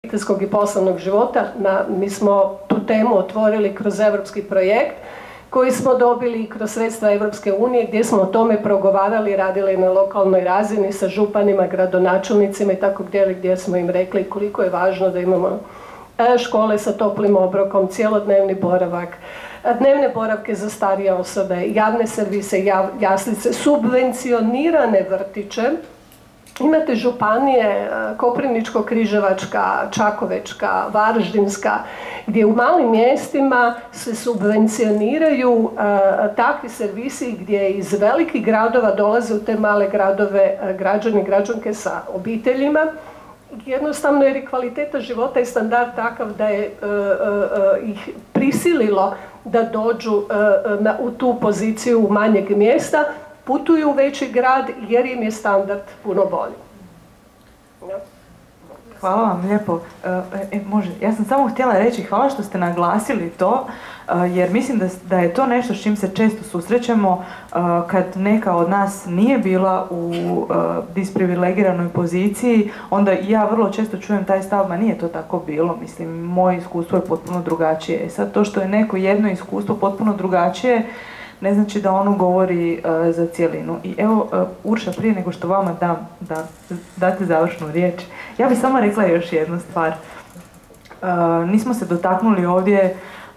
obiteljskog i poslovnog života. Mi smo tu temu otvorili kroz europski projekt koji smo dobili kroz sredstva Europske unije, gdje smo o tome progovarali, radili na lokalnoj razini sa županima, gradonačelnicima i tako gdje smo im rekli koliko je važno da imamo škole sa toplim obrokom, cjelodnevni boravak, dnevne boravke za starije osobe, javne servise, jaslice, subvencionirane vrtiće. Imate županije Koprivničko-križevačka, Čakovečka, Varaždinska, gdje u malim mjestima se subvencioniraju takvi servisi gdje iz velikih gradova dolaze u te male gradove građani i građanke sa obiteljima. Jednostavno jer je kvaliteta života i standard takav da je ih prisililo da dođu u tu poziciju manjeg mjesta, putuju u veći grad jer im je standard puno bolji. Hvala vam lijepo. Može, ja sam samo htjela reći hvala što ste naglasili to, jer mislim da je to nešto s čim se često susrećemo kad neka od nas nije bila u disprivilegiranoj poziciji, onda ja vrlo često čujem taj stav, ma nije to tako bilo, mislim, moje iskustvo je potpuno drugačije. Sad to što je neko jedno iskustvo potpuno drugačije, ne znači da ono govori za cjelinu. I evo, Urša, prije nego što vama date završnu riječ, ja bih samo rekla još jednu stvar. Nismo se dotaknuli ovdje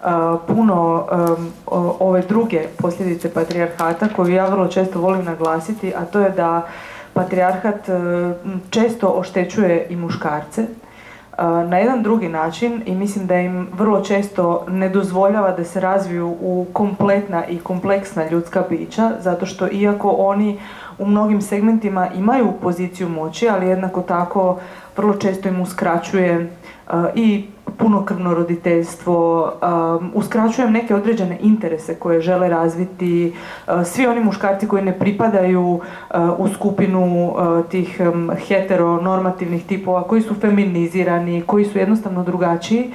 puno ove druge posljedice patrijarhata koju ja vrlo često volim naglasiti, a to je da patrijarhat često oštećuje i muškarce na jedan drugi način i mislim da im vrlo često ne dozvoljava da se razviju u kompletna i kompleksna ljudska bića, zato što iako oni u mnogim segmentima imaju poziciju moći, ali jednako tako vrlo često im uskraćuje i punokrvno roditeljstvo, uskraćujem neke određene interese koje žele razviti, svi oni muškarci koji ne pripadaju u skupinu tih heteronormativnih tipova, koji su feminizirani, koji su jednostavno drugačiji,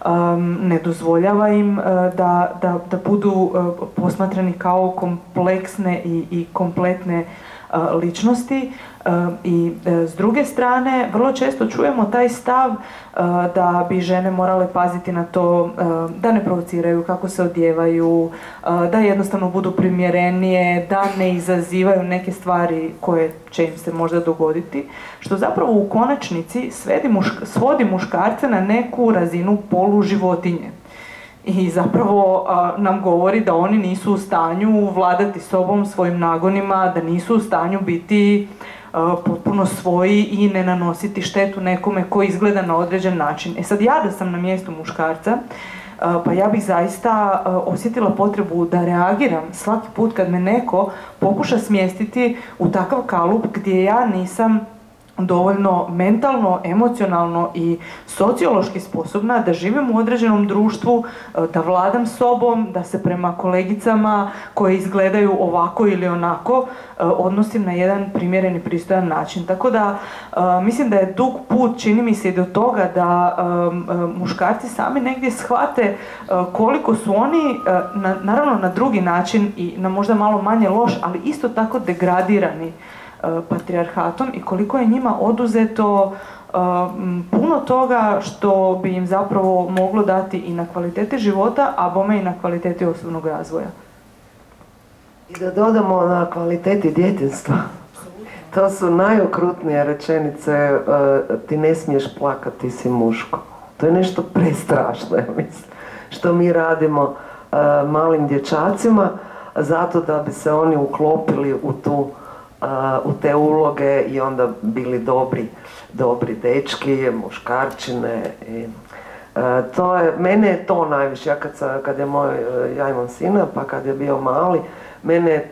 ne dozvoljava im da budu posmatrani kao kompleksne i kompletne ličnosti. I s druge strane vrlo često čujemo taj stav da bi žene morale paziti na to da ne provociraju kako se odjevaju, da jednostavno budu primjerenije, da ne izazivaju neke stvari koje će im se možda dogoditi, što zapravo u konačnici svodi muškarce na neku razinu poluživotinje. I zapravo nam govori da oni nisu u stanju vladati sobom, svojim nagonima, da nisu u stanju biti potpuno svoji i ne nanositi štetu nekome koji izgleda na određen način. E sad ja da sam na mjestu muškarca, pa ja bih zaista osjetila potrebu da reagiram svaki put kad me neko pokuša smjestiti u takav kalup gdje ja nisam dovoljno mentalno, emocionalno i sociološki sposobna da živim u određenom društvu, da vladam sobom, da se prema kolegicama koje izgledaju ovako ili onako odnosim na jedan primjeren i pristojan način. Tako da mislim da je dug put, čini mi se i do toga da muškarci sami negdje shvate koliko su oni, naravno na drugi način i na možda malo manje loš, ali isto tako degradirani patrijarhatom i koliko je njima oduzeto puno toga što bi im zapravo moglo dati i na kvaliteti života, a bome i na kvaliteti osobnog razvoja. I da dodamo na kvaliteti djetinjstva. To su najokrutnije rečenice, ti ne smiješ plakati, ti si muško. To je nešto prestrašno, mislim, što mi radimo malim dječacima, zato da bi se oni uklopili u te uloge i onda bili dobri dečki, muškarčine. Mene je to najviše, ja imam sina, pa kad je bio mali, mene je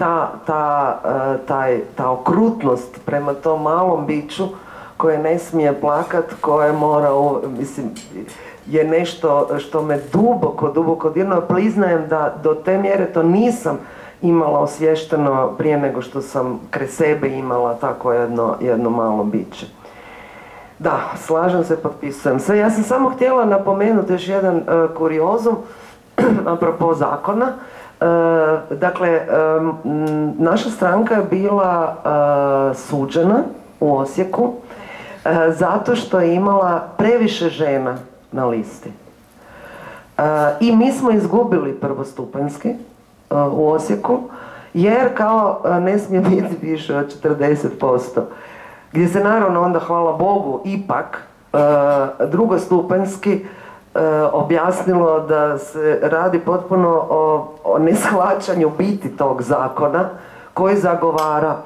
ta okrutnost prema tom malom biću koje ne smije plakat, koje mora, mislim, je nešto što me duboko dirnulo. Priznajem da do te mjere to nisam imala osvješteno prije nego što sam kraj sebe imala tako jedno malo biće. Da, slažem se, potpisujem se. Ja sam samo htjela napomenuti još jedan kuriozum apropo zakona. Dakle, naša stranka je bila suđena u Osijeku zato što je imala previše žena na listi. I mi smo izgubili prvostupanjski u Osijeku, jer kao ne smije biti više od 40%. Gdje se naravno onda, hvala Bogu, ipak drugostupanjski objasnilo da se radi potpuno o neshvaćanju biti tog zakona koji zagovara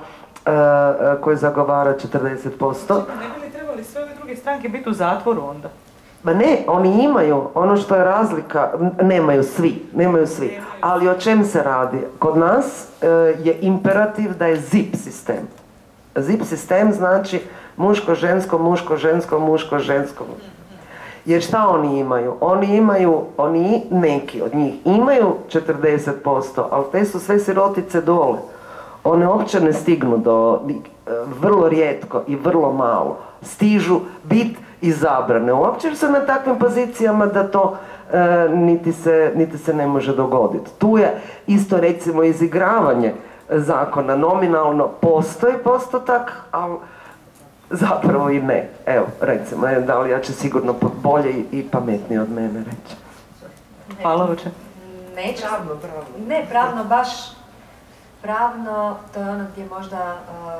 40%. Ne bi li trebali sve ove druge stranke biti u zatvoru onda? Ma ne, oni imaju, ono što je razlika, nemaju svi, ali o čem se radi? Kod nas je imperativ da je ZIP sistem. ZIP sistem znači muško, žensko, muško, žensko, muško, žensko. Jer šta oni imaju? Oni neki od njih imaju 40%, ali te su sve sirotice dole. One uopće ne stignu vrlo rijetko i vrlo malo. Stižu biti izabrane. Uopće su na takvim pozicijama da to niti se ne može dogoditi. Tu je isto recimo izigravanje zakona. Nominalno postoji postotak, ali zapravo i ne. Evo, recimo, Dalija će sigurno bolje i pametnije od mene reći. Hvala uče. Neće. Ne, pravno baš. Pravno, to je ono gdje možda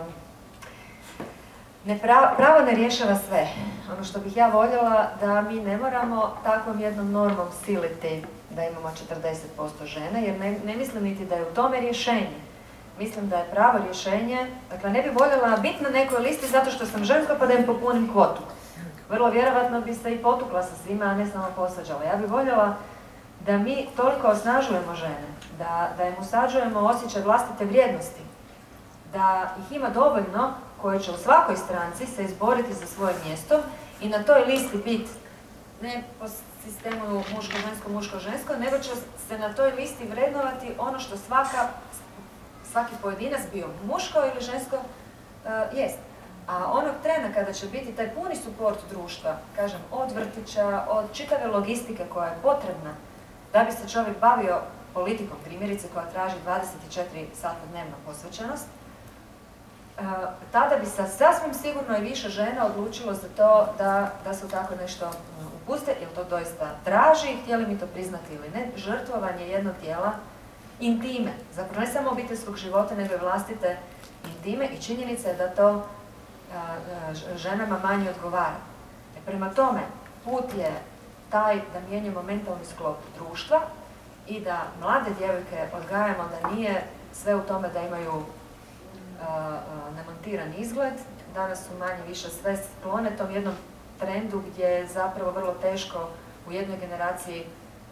pravo ne rješava sve. Ono što bih ja voljela da mi ne moramo takvom jednom normom siliti da imamo 40% žene, jer ne mislim niti da je u tome rješenje. Mislim da je pravo rješenje, dakle ne bi voljela biti na nekoj listi zato što sam ženska pa da im popunim kvotu. Vrlo vjerovatno bi se i potukla sa svima, a ne samo posvađala. Ja bih voljela da mi toliko osnažujemo žene, da im usađujemo osjećaj vlastite vrijednosti, da ih ima dovoljno koje će u svakoj stranci se izboriti za svoje mjesto i na toj listi biti ne po sistemu muško-žensko, muško-žensko, nego će se na toj listi vrednovati ono što svaki pojedinac bio muško ili žensko jest. A onog trena kada će biti taj puni suport društva, kažem, od vrtića, od čitave logistike koja je potrebna da bi se čovjek bavio politikom, primjerice koja traži 24 sata dnevno posvećenost, tada bi se sasvim sigurno i više žena odlučilo za to da se u tako nešto upuste, jer to doista traži, htjeli mi to priznati ili ne, žrtvovanje jednog dijela intime, zapravo ne samo obiteljskog života, nego i vlastite intime i činjenica je da to ženama manje odgovara. Prema tome, put je taj da mijenjamo mentalni sklop društva i da mlade djevojke odgajamo da nije sve u tome da imaju nemontiran izgled. Danas su manje više sve sklone tom jednom trendu gdje je zapravo vrlo teško u jednoj generaciji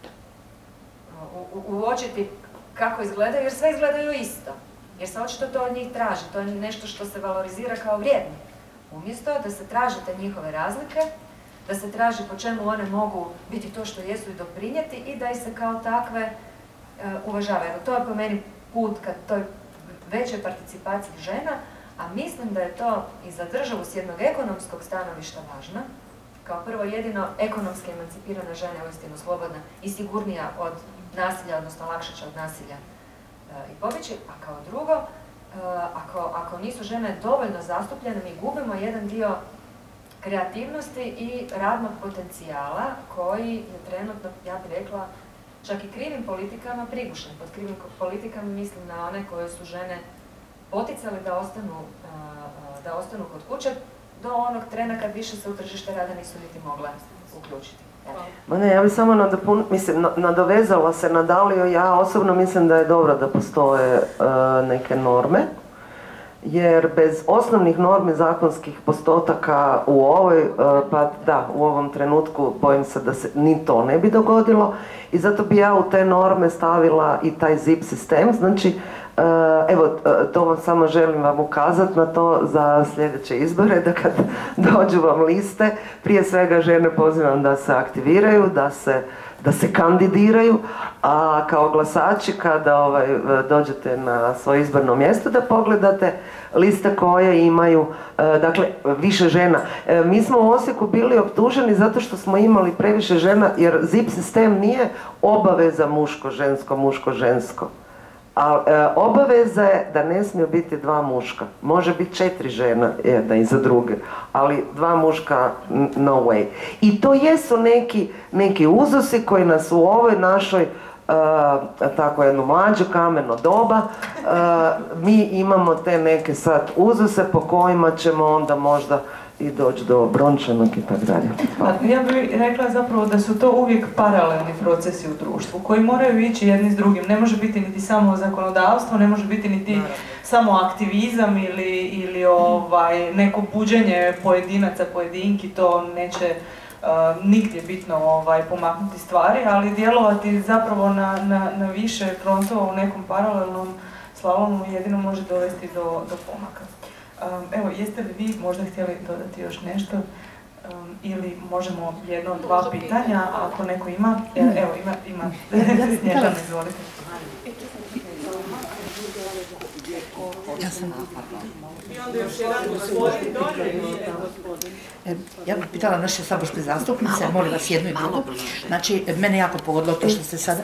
uočiti kako izgledaju, jer sve izgledaju isto. Jer se očito to od njih traži, to je nešto što se valorizira kao vrijedno. Umjesto da se traže te njihove razlike, da se traži po čemu one mogu biti to što jesu i doprinijeti i da ih se kao takve uvažavaju. To je po meni put ka toj većoj participaciji žena, a mislim da je to i za državu s jednog ekonomskog stanovišta važno. Kao prvo, jedino ekonomski emancipirana žena je uistinu slobodna i sigurnija od nasilja, odnosno lakše će od nasilja i pobjeći, a kao drugo, ako nisu žene dovoljno zastupljene, mi gubimo jedan dio kreativnosti i radnog potencijala koji je trenutno, ja bih rekla, čak i krivim politikama prigušen. Pod krivim politikama mislim na one koje su žene poticali da ostanu kod kuće do onog trena kad više se u tržište rada nisu niti mogle uključiti. Ma ne, ja bih samo nadovezala se na Daliju. Ja osobno mislim da je dobro da postoje neke norme, jer bez osnovnih normi zakonskih postotaka u ovom trenutku bojim se da se ni to ne bi dogodilo i zato bi ja u te norme stavila i taj ZIP sistem. Znači, evo, to vam samo želim vam ukazati na to za sljedeće izbore, da kad dođu vam liste, prije svega žene pozivam da se aktiviraju, da se kandidiraju, a kao glasači kada dođete na svoje izborno mjesto da pogledate liste koje imaju, dakle, više žena. Mi smo u Osijeku bili optuženi zato što smo imali previše žena, jer ZIP sistem nije obaveza muško-žensko, muško-žensko. A obaveza je da ne smije biti 2 muška. Može biti 4 žena, jedna iza druge, ali 2 muška no way. I to jesu neki uzusi koji nas u ovoj našoj tako jedno mlađe kameno doba, mi imamo te neke sad uzuse po kojima ćemo onda možda i doći do brončanog i tako dalje. Ja bih rekla zapravo da su to uvijek paralelni procesi u društvu koji moraju ići jedni s drugim. Ne može biti niti samo zakonodavstvo, ne može biti niti samo aktivizam ili neko buđenje pojedinaca, pojedinki, to neće nigdje bitno pomaknuti stvari, ali djelovati zapravo na više frontova u nekom paralelnom slalomu jedino može dovesti do pomaka. Evo, jeste li vi možda htjeli dodati još nešto? Ili možemo 1-2 pitanja, ako neko ima? Evo, ima. Snježana, izvolite. Ja bih pitala naše saborske zastupnice, molim vas jednu i drugu. Znači, mene jako pogodilo to što ste sada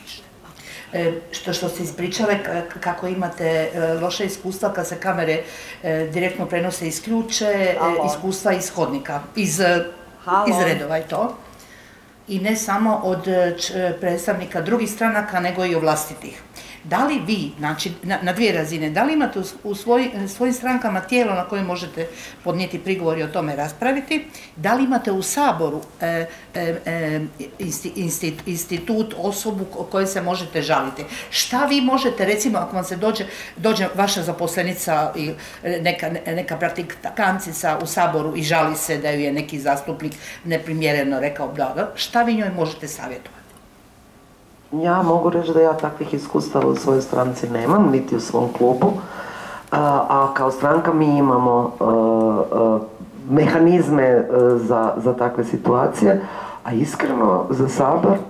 što ste ispričale kako imate loše iskustva kad se kamere direktno prenose i isključe, iskustva iz hodnika, iz redova i to. I ne samo od predstavnika drugih stranaka, nego i od vlastitih. Da li vi, znači na 2 razine, da li imate u svojim strankama tijelo na koje možete podnijeti prigovor i o tome raspraviti? Da li imate u Saboru institut, osobu kojoj se možete žaliti? Šta vi možete, recimo, ako vam se dođe vaša zaposlenica i neka praktikantica u Saboru i žali se da ju je neki zastupnik neprimjereno rekao, šta vi njoj možete savjetovati? Ja mogu reći da ja takvih iskustava u svojoj stranci nemam, niti u svom klubu, a kao stranka mi imamo mehanizme za takve situacije, a iskreno za Sabor...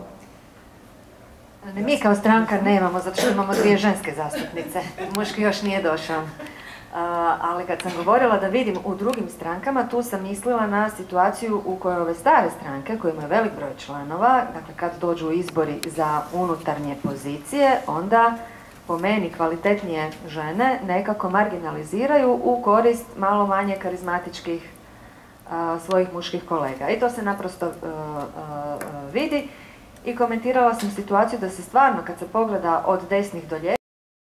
Mi kao stranka nemamo, zato što imamo 2 ženske zastupnice, muški još nije došao. Ali kad sam govorila da vidim u drugim strankama, tu sam mislila na situaciju u kojoj ove stare stranke, koje imaju velik broj članova, dakle kad dođu izbori za unutarnje pozicije, onda po meni kvalitetnije žene nekako marginaliziraju u korist malo manje karizmatičkih svojih muških kolega. I to se naprosto vidi. I komentirala sam situaciju da se stvarno, kad se pogleda od desnih do lijevih,